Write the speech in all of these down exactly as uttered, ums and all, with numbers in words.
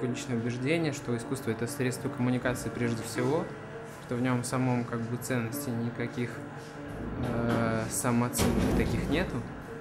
такое личное убеждение, что искусство — это средство коммуникации прежде всего, что в нем самом как бы ценностей никаких э, самооценок таких нету.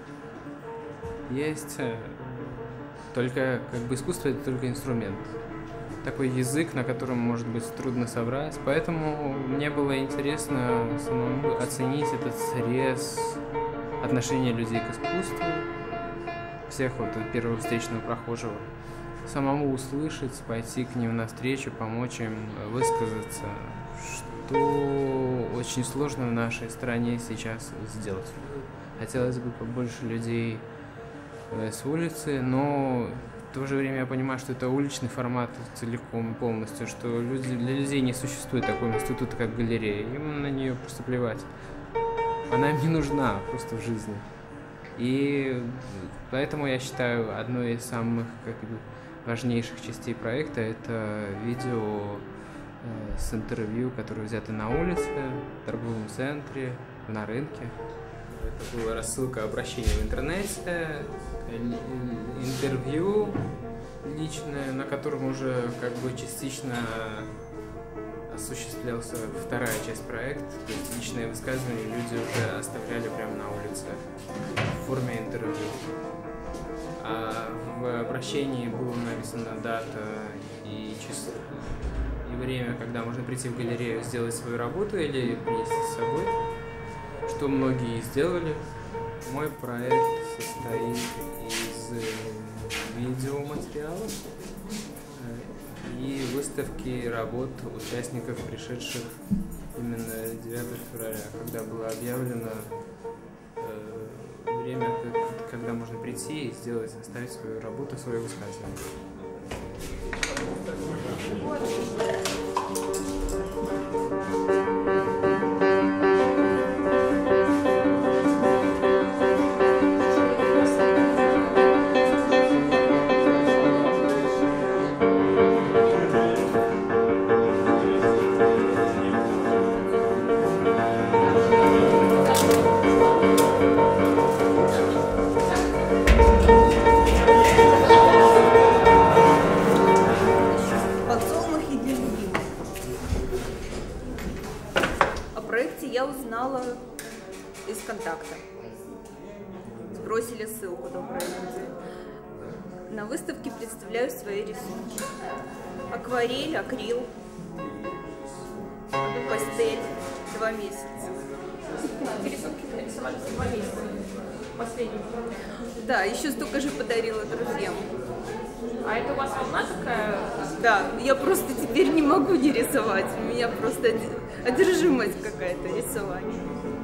Есть э, только как бы искусство — это только инструмент. Такой язык, на котором, может быть, трудно собрать. Поэтому мне было интересно самому оценить этот срез отношения людей к искусству, всех вот первого встречного прохожего, самому услышать, пойти к ним навстречу, помочь им высказаться, что очень сложно в нашей стране сейчас сделать. Хотелось бы побольше людей с улицы, но в то же время я понимаю, что это уличный формат целиком и полностью, что люди, для людей не существует такого института, как галерея. Им на нее просто плевать. Она им не нужна просто в жизни. И поэтому я считаю, одной из самых как бы, важнейших частей проекта — это видео э, с интервью, которые взяты на улице, в торговом центре, на рынке. Это была рассылка обращения в интернете, интервью личное, на котором уже как бы частично осуществлялся вторая часть проекта, то есть личные высказывания люди уже оставляли прямо на улице в форме интервью. А в обращении была написана дата и число, и время, когда можно прийти в галерею, сделать свою работу или принести с собой, что многие сделали. Мой проект состоит из видеоматериалов и выставки работ участников, пришедших именно девятого февраля, когда было объявлено э, время, когда можно прийти и сделать, оставить свою работу, свое высказывание. Я узнала из контакта. Сбросили ссылку, добрые люди. На выставке представляю свои рисунки. Акварель, акрил, пастель. Два месяца. Эти рисунки нарисовали за два месяца. Последний. Да, еще столько же подарила друзьям. А это у вас волна такая? Да, я просто теперь не могу не рисовать. У меня просто одержимость какая-то рисования.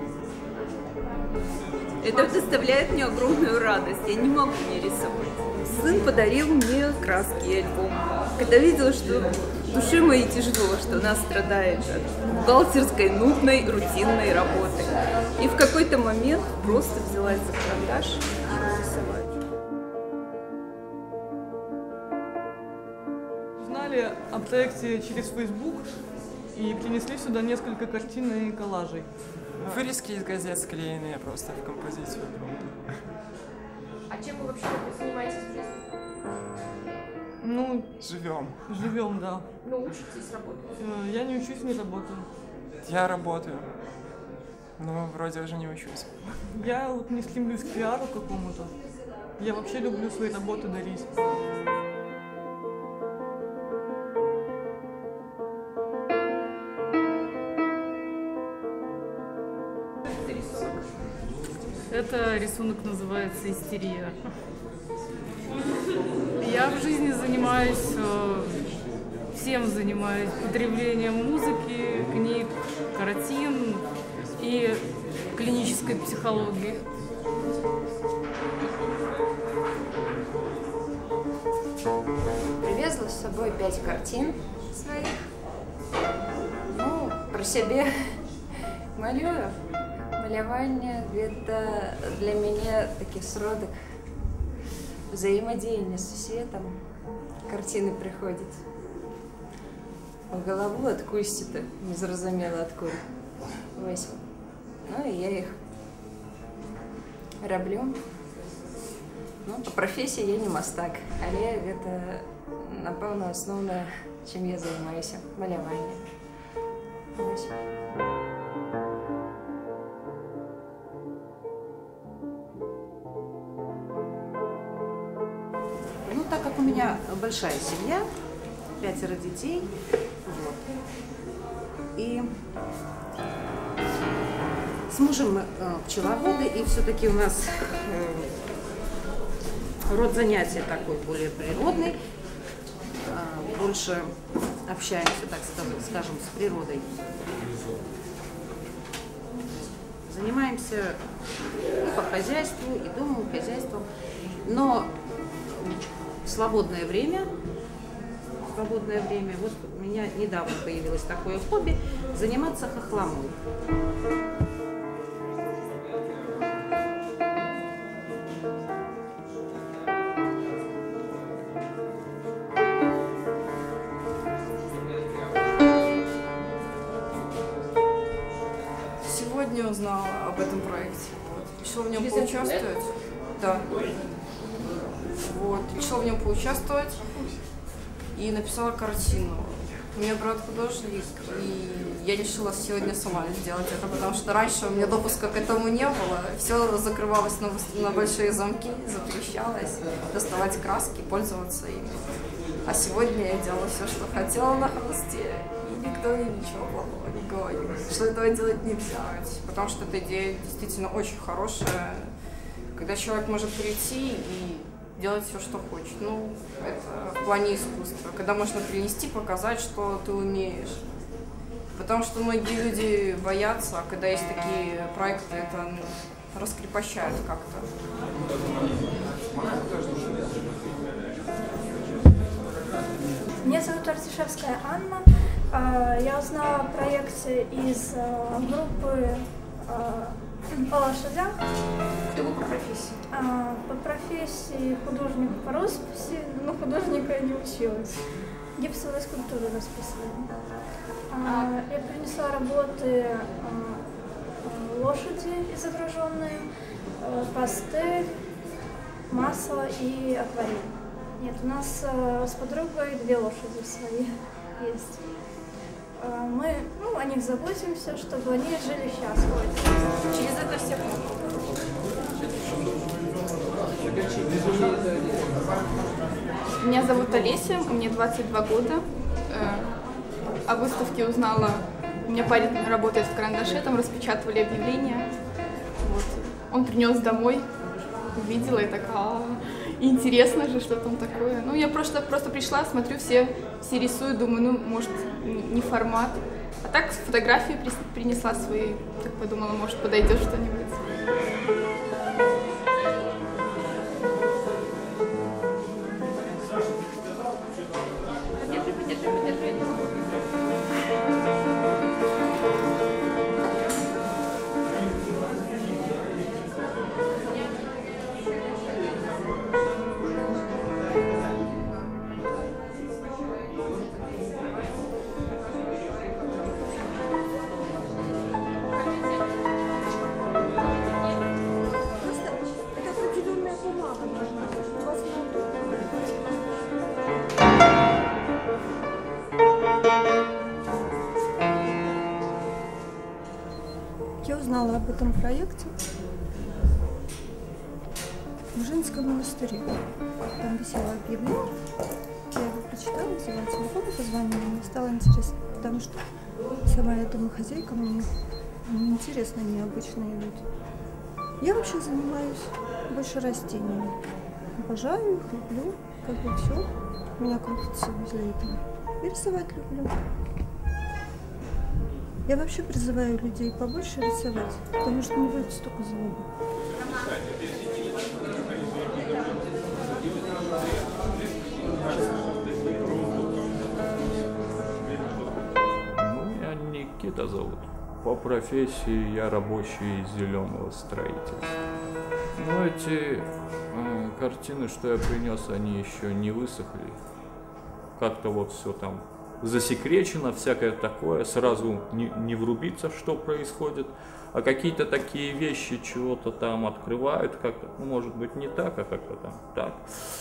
Это доставляет мне огромную радость. Я не могу не рисовать. Сын подарил мне краски и альбом. Когда видел, что душе моей тяжело, что она страдает от бухгалтерской, нудной, рутинной работы. И в какой-то момент просто взялась за карандаш и начала рисовать. Узнали о проекте через Facebook и принесли сюда несколько картин и коллажей. Вырезки из газет склеенные просто в композицию. А чем вы вообще занимаетесь в жизни? Ну, живем. Живем, да. Ну, учитесь, работаете? Я не учусь, не работаю. Я работаю, но вроде уже не учусь. Я вот не стремлюсь к пиару какому-то. Я вообще люблю свои работы дарить. Это рисунок называется «Истерия». Я в жизни занимаюсь, всем занимаюсь потреблением музыки, книг, картин и клинической психологии. Привезла с собой пять картин своих. Ну, про себя малюю. Малявание – это для меня такий сродок взаимодействия с светом. Картины приходят в голову, откусти-то, незразумело откуда. Ось. Ну и я их роблю. Ну, по професії я не мастак, але гэта, напэўна, асноўна, чым я займаюся, маляванне. Ось. Ну, так как у меня большая семья, пятеро детей, вот, и с мужем мы э, пчеловоды, и все-таки у нас э, род занятий такой более природный, э, больше общаемся, так скажем, с природой. Занимаемся и по хозяйству, и домом, и хозяйством, но в свободное время, в свободное время, вот у меня недавно появилось такое хобби – заниматься хохломой. Сегодня узнала об этом проекте. Вот. Решила в нем поучаствовать. Да. Вот. Решила в нем поучаствовать и написала картину. У меня брат художник, и я решила сегодня сама сделать это, потому что раньше у меня допуска к этому не было. Все закрывалось на, на большие замки, запрещалось доставать краски, пользоваться ими. А сегодня я делала все, что хотела на холсте. Никто мне ничего плохого не говорил, что этого делать нельзя, потому что эта идея действительно очень хорошая, когда человек может прийти и делать все, что хочет. Ну, это в плане искусства, когда можно принести, показать, что ты умеешь. Потому что многие люди боятся, а когда есть такие проекты, это ну, раскрепощает как-то. Меня зовут Артишевская Анна. Я узнала о проекте из группы «По лошадях». Кто вы по профессии? По профессии художник по росписи, но художника я не училась. Гипсовая скульптура расписывали. Я принесла работы лошади изображенные, пастель, масло и акварель. Нет, у нас с подругой две лошади свои есть. Мы ну, о них заботимся, чтобы они жили счастливо. Через это все. Меня зовут Олеся, мне двадцать два года. О выставке узнала. У меня парень работает в карандаше, там распечатывали объявления. Вот. Он принес домой, увидела и такая, интересно же, что там такое. Ну, я просто, просто пришла, смотрю, все, все рисуют, думаю, ну, может, не формат. А так фотографии принесла свои, так подумала, может, подойдет что-нибудь. Подержи, подержи, подержи. Я узнала об этом проекте в женском монастыре. Там висело объявление. Я его прочитала, взяла телефон и позвонила. Мне стало интересно, потому что сама я домохозяйка, мне интересны необычные люди. Я вообще занимаюсь больше растениями. Обожаю их, люблю, как бы все. У меня крутится возле этого. И рисовать люблю. Я вообще призываю людей побольше рисовать, потому что не будет столько злобы. Меня Никита зовут. По профессии я рабочий зеленого строительства. Но эти э, картины, что я принес, они еще не высохли. Как-то вот все там засекречено, всякое такое, сразу не, не врубиться, что происходит, а какие-то такие вещи чего-то там открывают, как-то, ну, может быть, не так, а как-то там так,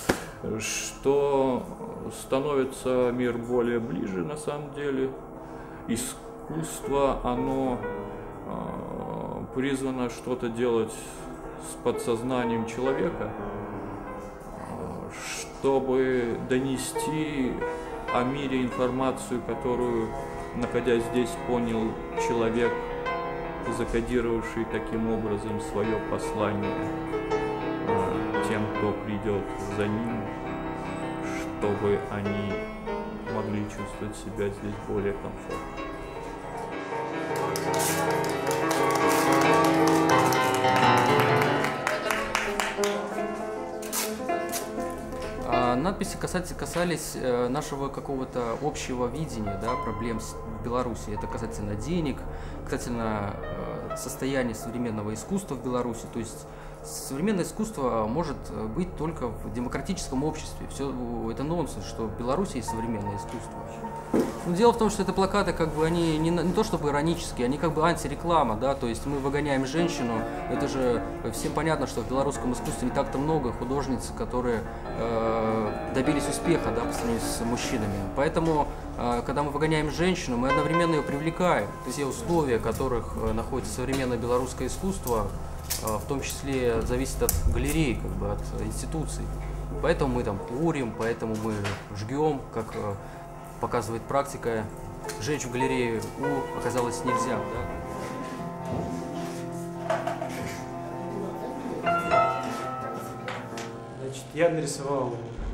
что становится мир более ближе на самом деле. Искусство, оно э, призвано что-то делать с подсознанием человека, э, чтобы донести о мире информацию, которую, находясь здесь, понял человек, закодировавший таким образом свое послание э, тем, кто придет за ним, чтобы они могли чувствовать себя здесь более комфортно. Надписи касались, касались э, нашего какого-то общего видения, да, проблем в Беларуси. Это касательно денег, касательно э, состояния современного искусства в Беларуси. То есть современное искусство может быть только в демократическом обществе. Все это нонсенс, что в Беларуси есть современное искусство. Но дело в том, что это плакаты, как бы, они не, не то чтобы иронические, они как бы антиреклама, да, то есть мы выгоняем женщину. Это же всем понятно, что в белорусском искусстве не так-то много художниц, которые э, добились успеха, да, по сравнению с мужчинами. Поэтому, э, когда мы выгоняем женщину, мы одновременно ее привлекаем. Все условия, в которых э, находится современное белорусское искусство, э, в том числе зависит от галерей, как бы, от институций. Поэтому мы там курим, поэтому мы жгем, как э, показывает практика. Жечь в галерее У оказалось нельзя, да? Значит, я нарисовал,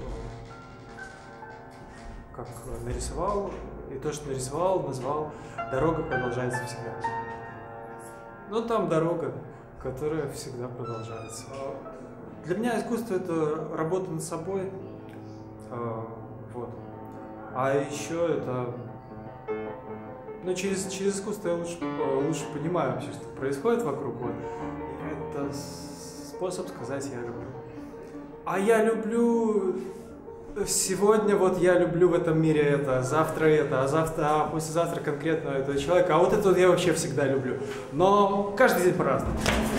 как нарисовал, и то, что нарисовал, назвал «Дорога продолжается всегда». Ну, там дорога, которая всегда продолжается. Для меня искусство — это работа над собой, вот. А еще это, ну, через, через искусство я лучше, лучше понимаю вообще, что происходит вокруг. Вот. Это способ сказать «я люблю». А я люблю сегодня, вот я люблю в этом мире это, завтра это, а завтра, а послезавтра конкретно этого человека, а вот это вот я вообще всегда люблю. Но каждый день по-разному.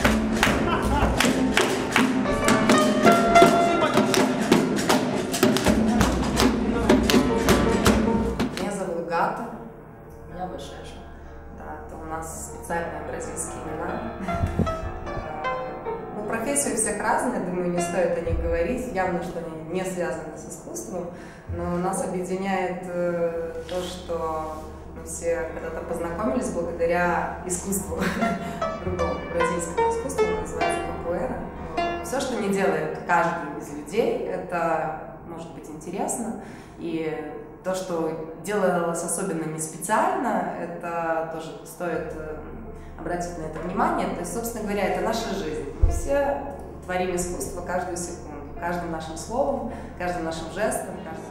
Меня Башеша. Да, это у нас специальные бразильские имена. Ну, профессии у всех разные, думаю, не стоит о них говорить. Явно, что они не связаны с искусством, но нас объединяет то, что мы все когда-то познакомились благодаря искусству, другому бразильскому искусству, называется капуэра. Все, что не делает каждый из людей, это может быть интересно. И то, что делалось особенно не специально, это тоже стоит обратить на это внимание. То есть, собственно говоря, это наша жизнь. Мы все творим искусство каждую секунду, каждым нашим словом, каждым нашим жестом, каждым